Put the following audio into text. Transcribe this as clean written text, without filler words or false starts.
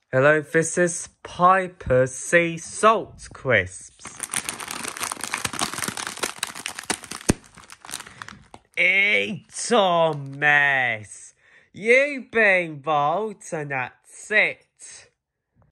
Hello, this is Piper Sea Salt Crisps. It's a mess. You've been bold and that's it.